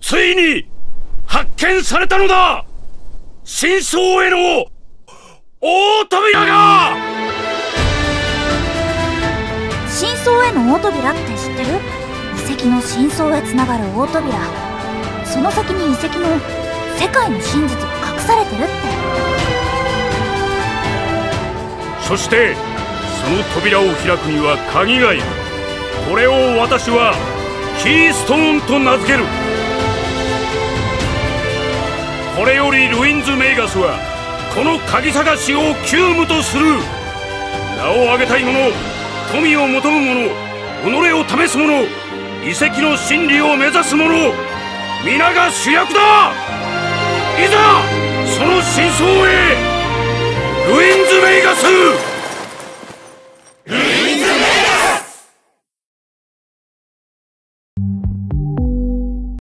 ついに発見されたのだ。真相への大扉が。 真相への大扉って知ってる？遺跡の真相へつながる大扉。その先に遺跡の世界の真実が隠されてるって。 そしてその扉を開くには鍵がいる。これを私はキーストーンと名付ける。これよりルインズ・メイガスはこの鍵探しを急務とする。名を挙げたい者、富を求む者、己を試す者、遺跡の真理を目指す者、皆が主役だ。いざその真相へ、ルインズ・メイガス。